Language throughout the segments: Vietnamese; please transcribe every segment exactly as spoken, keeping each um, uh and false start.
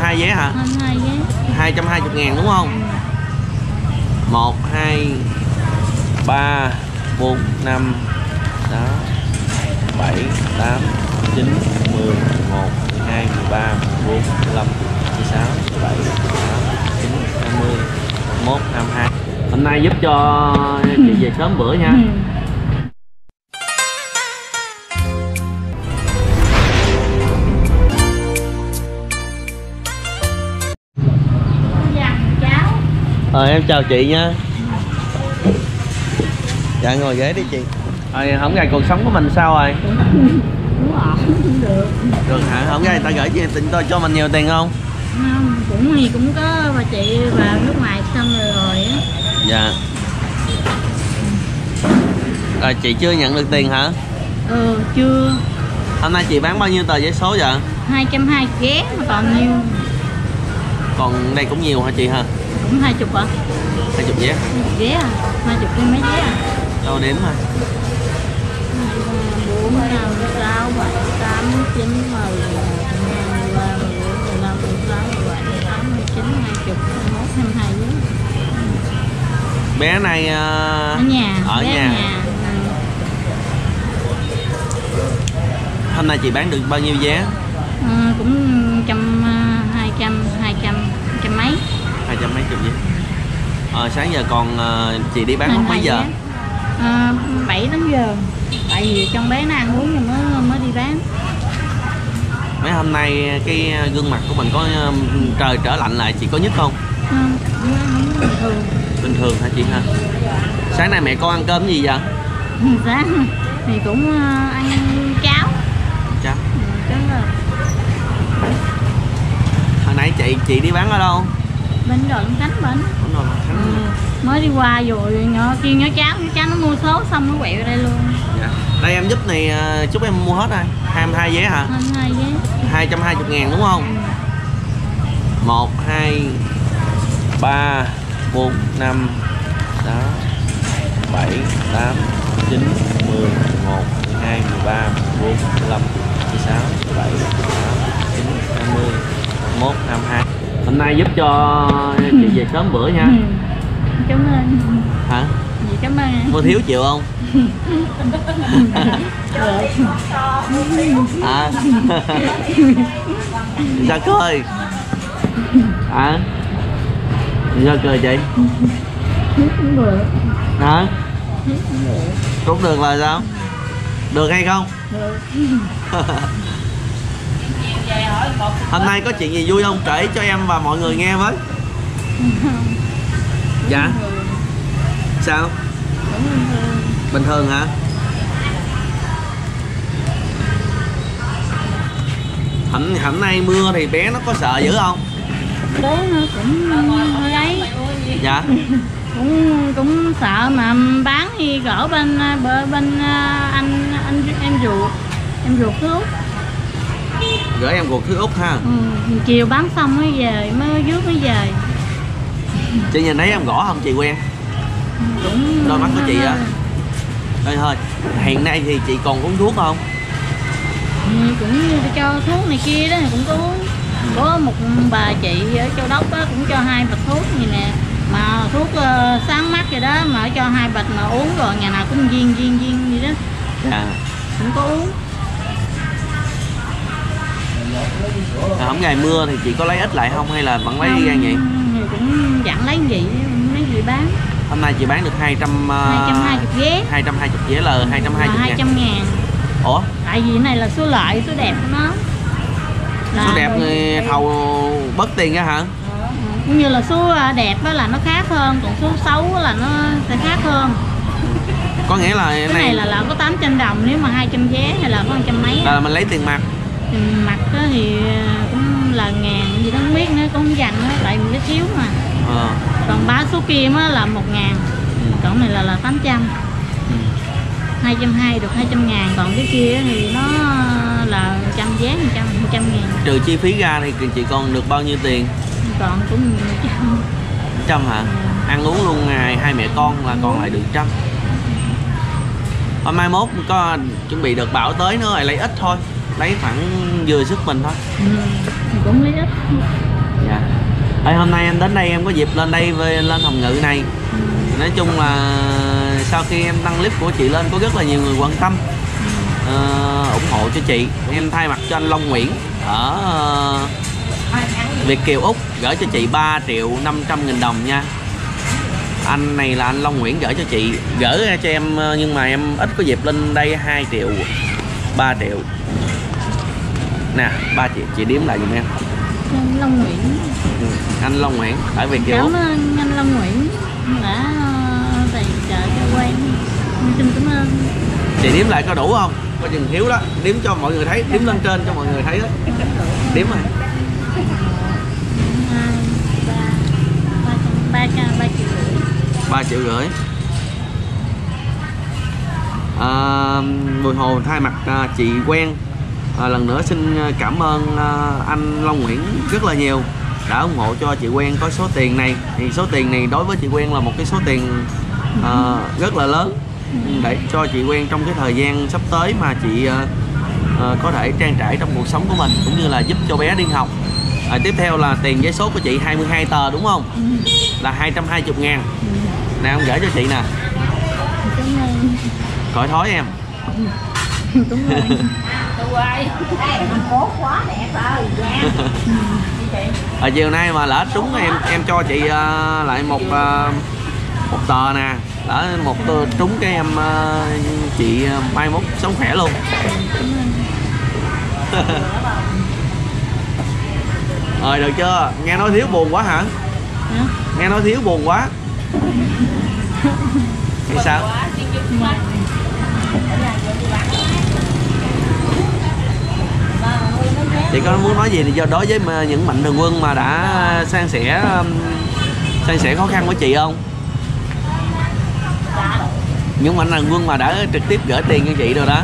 hai vé hả? Hơn hai vé. hai trăm hai mươi ngàn đúng không? một, hai, ba, bốn, năm, sáu, bảy, tám, chín, mười, mười một, mười hai, mười ba, mười bốn, mười lăm, mười sáu, mười bảy, mười tám, mười chín, hai mươi, hai mươi mốt, hai mươi hai. Hôm nay giúp cho chị về sớm bữa nha. Ờ, em chào chị nha. Dạ ngồi ghế đi chị. Rồi không gài cuộc sống của mình sao rồi? Cũng ổn, cũng được. Được hả? Không gài người ta gửi chị tiền tôi cho mình nhiều tiền không? Không, cũng thì cũng có bà chị vào nước ngoài xong rồi rồi á. Dạ. Rồi chị chưa nhận được tiền hả? Ừ, chưa. Hôm nay chị bán bao nhiêu tờ giấy số vậy? hai trăm hai mươi vé mà còn nhiêu? Còn đây cũng nhiều hả chị hả? Cũng hai chục hả? Hai chục vé. Hai chục vé à? Hai chục cái mấy vé à? Đâu đếm mà. bốn, năm, sáu, bảy, tám, chín, mười, mười ba, mười bốn, mười lăm, mười sáu, mười bảy, mười tám, mười chín, hai mươi, hai mươi mốt, hai mươi hai vé. Bé này uh... ở nhà. Ở bé nhà. nhà. Ừ. Hôm nay chị bán được bao nhiêu vé? À, cũng trăm, hai trăm, hai trăm, trăm mấy. Hai trăm mấy chục vé. Ờ, sáng giờ còn uh, chị đi bán lúc mấy giờ? À, bảy tám giờ. Tại vì trong bé nó ăn uống rồi mới mới đi bán. Mấy hôm nay cái gương mặt của mình có uh, trời trở lạnh lại, chị có nhức không? Không, không bình thường. Bình thường hả chị ha? Sáng nay mẹ con ăn cơm gì vậy? Sáng thì cũng uh, ăn cháo. Cháo. Ừ, cháo rồi. Hồi nãy chị chị đi bán ở đâu? Bên Đồi Long Khánh bên. Đúng rồi, Khánh. Ừ. Mới đi qua rồi nhỏ kêu nhỏ cháu, nhỏ cháu nó mua số xong nó quẹo đây luôn. Dạ. Đây em giúp này chúc em mua hết rồi. hai mươi hai vé hả? hai mươi hai vé. hai trăm hai mươi ngàn đúng không? Ừ. một, hai, ba, bốn, năm, sáu, bảy, tám, chín, mười, mười một, mười hai, mười ba, mười bốn, mười lăm, mười sáu, mười bảy, mười tám, mười chín, hai mươi, hai mươi mốt, hai mươi hai. Hôm nay giúp cho chị về sớm bữa nha. Ừ. Cảm ơn. Hả? Gì cảm ơn anh. Mua thiếu chịu không? À. Sao cười? Hả? Sao cười chị? Cũng được. Hả? Cũng được. Cũng được là sao? Được hay không? Được. Hôm nay có chuyện gì vui không? Kể cho em và mọi người nghe với. Dạ. Sao? Bình thường hả? Hôm, hôm nay mưa thì bé nó có sợ dữ không? Bé nó cũng hơi ấy. Dạ. Cũng cũng sợ mà bán thì gỡ bên bên, bên anh anh em ruột em ruột thuốc. Gửi em ruột thứ Úc ha. Ừ, chiều bán xong mới về mới rước mới về. Chị nhìn thấy em gõ không chị quen? Cũng đôi mắt của chị á. Thôi thôi, hiện nay thì chị còn uống thuốc không? Ừ, cũng cho thuốc này kia đó cũng có uống. Có một bà chị ở Châu Đốc đó cũng cho hai bịch thuốc gì nè, mà thuốc uh, sáng mắt vậy đó mà cho hai bịch mà uống rồi ngày nào cũng viên viên viên gì đó. Dạ. Cũng có uống. À, không ngày mưa thì chị có lấy ít lại không hay là vẫn lấy gan vậy? Thì cũng dặn lấy gì mấy gì bán. Hôm nay chị bán được hai trăm hai trăm hai mươi vé. hai trăm hai mươi vé là hai trăm hai mươi ngàn. hai trăm ngàn. Ủa? Tại vì cái này là số lợi, số đẹp của nó. Là số đẹp người thầu bớt tiền ra hả? Cũng như là số đẹp đó là nó khác hơn, còn số xấu là nó sẽ khác hơn. Có nghĩa là cái này, này là, là có tám trăm đồng, nếu mà hai trăm vé hay là có một trăm mấy. Là mình lấy tiền mặt. Tiền mặt đó thì cũng là ngàn gì đó không biết nữa, cũng không dành đó, tại vì nó thiếu mà. Ờ. Còn ba số kia mới là một ngàn. Ừ. Còn này là là tám trăm. Ừ. hai trăm hai mươi được hai trăm ngàn, còn cái kia thì nó là một trăm vé, một trăm, một trăm ngàn. Trừ chi phí ra thì chị còn được bao nhiêu tiền? Còn cũng một trăm. Trăm hả? Ừ. Ăn uống luôn ngày hai mẹ con là còn lại được trăm. Hôm mai mốt có chuẩn bị được bão tới nữa rồi lấy ít thôi, lấy khoảng vừa sức mình thôi. Ừ. Cũng lấy ít. Ê, hôm nay em đến đây em có dịp lên đây về lên Hồng Ngự này. Nói chung là sau khi em đăng clip của chị lên có rất là nhiều người quan tâm uh, ủng hộ cho chị. Em thay mặt cho anh Long Nguyễn ở uh, Việt Kiều Úc gửi cho chị ba triệu năm trăm nghìn đồng nha. Anh này là anh Long Nguyễn gửi cho chị, gửi cho em nhưng mà em ít có dịp lên đây hai triệu, ba triệu. Nè, ba triệu chị đếm lại giùm em. Anh Long Nguyễn. Ừ, anh Long Nguyễn ở Việt Kiều Úc. Cảm ơn anh Long Nguyễn đã tài trợ cho quay. Xin cảm ơn. Chị đếm lại có đủ không? Có chừng thiếu đó, đếm cho mọi người thấy, đếm lên trên cho mọi người thấy đó. Đếm rồi. ba ba triệu rưỡi. ba triệu rưỡi. À, Bùi Hồ thay mặt à, chị quen à, lần nữa xin cảm ơn à, anh Long Nguyễn rất là nhiều đã ủng hộ cho chị quen có số tiền này. Thì số tiền này đối với chị quen là một cái số tiền à, rất là lớn để cho chị quen trong cái thời gian sắp tới mà chị à, à, có thể trang trải trong cuộc sống của mình, cũng như là giúp cho bé đi học. À, tiếp theo là tiền giấy số của chị hai mươi hai tờ đúng không? Ừ. Là hai trăm hai mươi ngàn. Ừ. Nè ông gửi cho chị nè. Cảm ơn. Khỏi thói em. Cảm ơn. Ở chiều nay mà lỡ trúng em em cho chị uh, lại một uh, một tờ nè, lỡ một tờ trúng cái em uh, chị uh, mai mốt sống khỏe luôn. Rồi được chưa? Nghe nói thiếu buồn quá hả? Hả? Nghe nói thiếu buồn quá. Thì sao? Chị có muốn nói gì thì do đối với những mạnh thường quân mà đã san sẻ san sẻ khó khăn của chị không? Những mạnh thường quân mà đã trực tiếp gửi tiền cho chị rồi đó.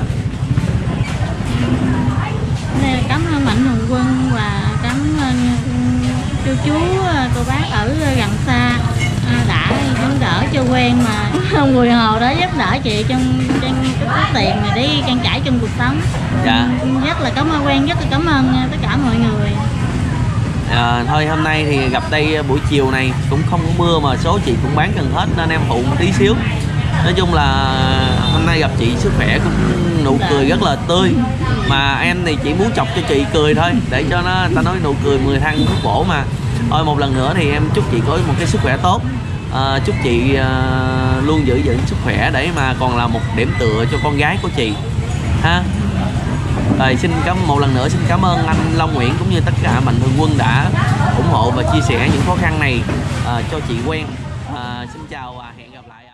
Cảm ơn mạnh thường quân và cảm ơn cô chú cô bác ở gần xa đã giúp đỡ cho quen, mà Bùi Hồ đã giúp đỡ chị trong trong cái số tiền này để trang trải trong cuộc sống. Dạ. Rất là cảm ơn quen, rất là cảm ơn tất cả mọi người. À, thôi hôm nay thì gặp đây buổi chiều này cũng không có mưa mà số chị cũng bán gần hết nên em phụ một tí xíu. Nói chung là hôm nay gặp chị sức khỏe cũng nụ cười rất là tươi, mà em thì chỉ muốn chọc cho chị cười thôi để cho nó ta nói nụ cười mười thăng thuốc bổ mà. Thôi một lần nữa thì em chúc chị có một cái sức khỏe tốt, à, chúc chị à, luôn giữ gìn sức khỏe để mà còn là một điểm tựa cho con gái của chị ha. Rồi xin cảm một lần nữa xin cảm ơn anh Long Nguyễn cũng như tất cả mạnh thường quân đã ủng hộ và chia sẻ những khó khăn này à, cho chị quen. À, xin chào và hẹn gặp lại.